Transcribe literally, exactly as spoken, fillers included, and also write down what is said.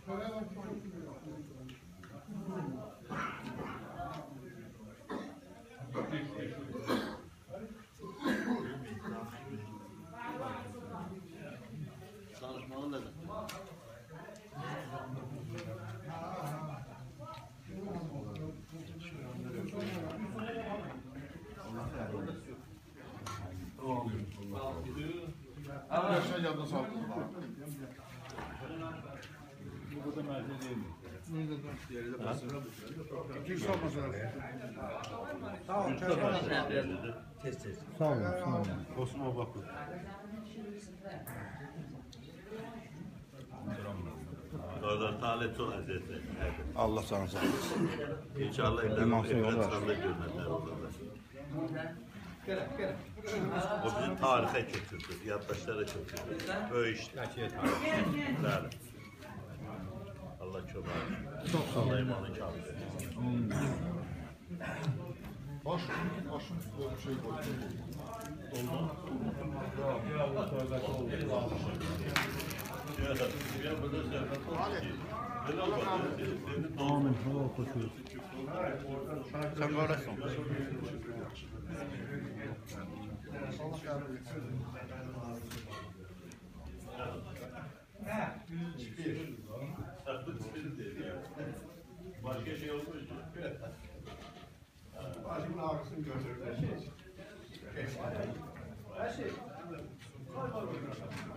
Danışmanın dedim. Her şey yanında sağlıklı. Bu da merkez değil mi? İki yüz olmasa. Sağ olun. Test test. Sağ olun. Sağ olun. Osman bakın. Oradan talet o hazretleri. Allah sana sağ olsun. İnşallah İmam ileride Sayın ekran var. sırada görünürler orada. O bizim tarihe götürdü, yaklaşlara götürdü. Böyle işte. Değerli. Allah çok ağır. Çok sağ olun. Allah imanı kâbir. Baş, başın bir şey koydum. Amin. Allah koşuyoruz. Sen böylesin. Başka şey olmuş. Başımın ağrısını götürdü. Her şey.